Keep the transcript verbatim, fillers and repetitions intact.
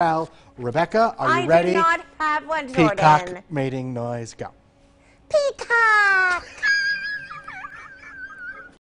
Well, Rebecca, are you I ready? I do not have one, Jordan. Peacock mating noise, go. Peacock!